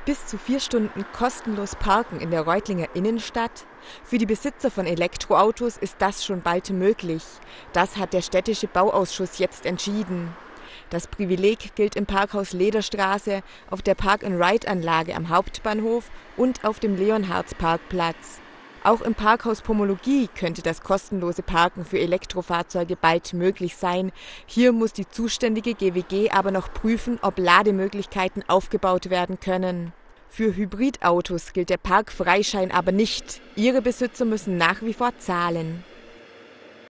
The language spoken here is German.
Bis zu 4 Stunden kostenlos parken in der Reutlinger Innenstadt? Für die Besitzer von Elektroautos ist das schon bald möglich. Das hat der städtische Bauausschuss jetzt entschieden. Das Privileg gilt im Parkhaus Lederstraße, auf der Park-and-Ride-Anlage am Hauptbahnhof und auf dem Leonhards-Parkplatz. Auch im Parkhaus Pomologie könnte das kostenlose Parken für Elektrofahrzeuge bald möglich sein. Hier muss die zuständige GWG aber noch prüfen, ob Lademöglichkeiten aufgebaut werden können. Für Hybridautos gilt der Parkfreischein aber nicht. Ihre Besitzer müssen nach wie vor zahlen.